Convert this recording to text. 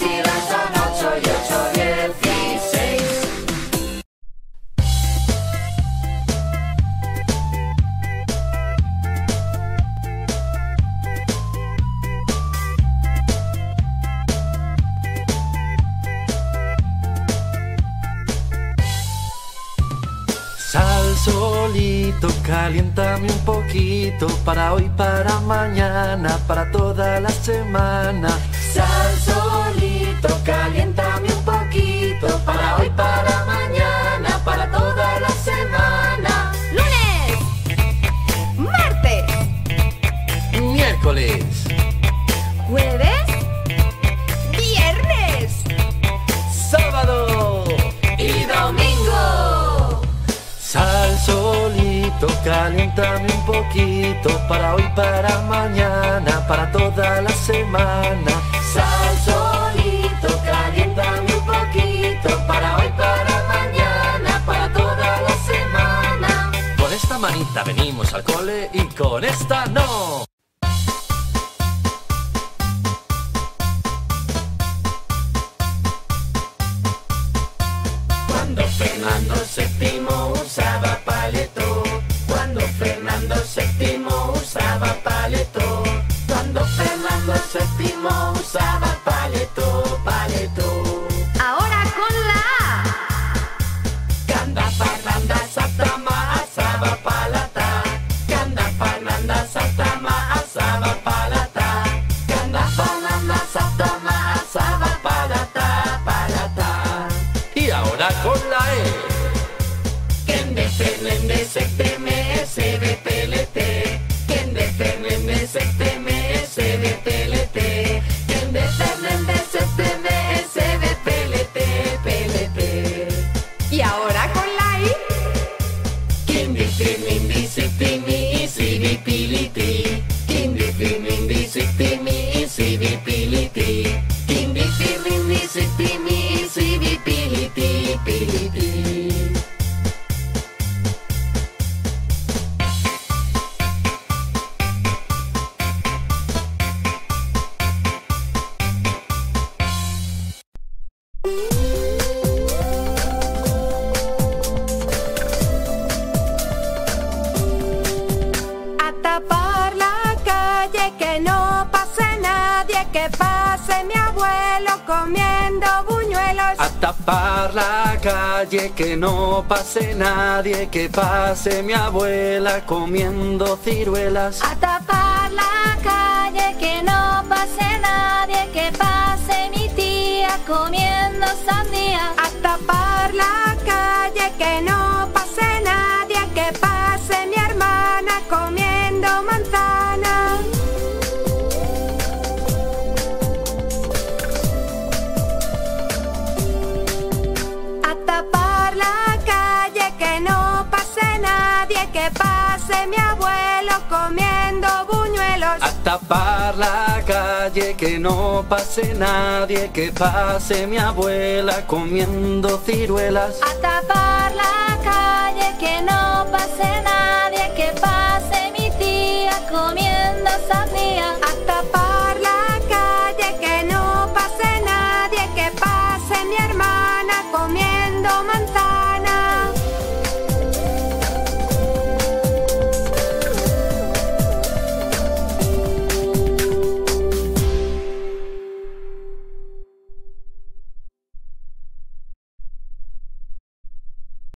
si las son 8 y 8, 16. Sal, solito, caliéntame un poquito, para hoy, para mañana, para toda la semana. Sal, solito, caliéntame un poquito, para hoy, para mañana, para toda la semana. Lunes, martes, Miércoles, jueves, viernes, sábado Y domingo. Sal, solito, caliéntame un poquito, para hoy, para mañana, para toda la semana. Sal, solito, caliéntame un poquito, para hoy, para mañana, para toda la semana. Con esta manita venimos al cole y con esta no. Cuando Fernando VII usaba paleto, cuando Fernando VII usaba paleto, cuando Fernando VII usaba paleto, paleto. ahora con la A. Canda Fernanda Satama asaba palata, Canda Fernanda Satama asaba palata, Canda Fernanda Satama asaba palata, palata. Y ahora con la E. Kende Fernández Septeme SBPLT, Kende Fernández Septeme SBPLT, Kende Fernández Septeme SBPLT, PLT. Y ahora con la I. Kende Fernández Septeme SBPLT, Kende Fernández Septeme SBPLT, Kende Fernández Septeme SBPLT, PLT. A tapar la calle, que no pase nadie, que pase mi abuelo comiendo buñuelos. A tapar la calle, que no pase nadie, que pase mi abuela comiendo ciruelas. A tapar la calle, que no pase nadie, que pase mi tía comiendo sandía. A tapar la calle, que no pase nadie, que pase mi hermana comiendo manzana. A tapar la calle, que no pase nadie, que pase mi abuelo comiendo buñuelos. A tapar la calle, que no pase nadie, que pase mi abuela comiendo ciruelas. A tapar la calle, que no pase nadie, que pase mi tía comiendo sandía.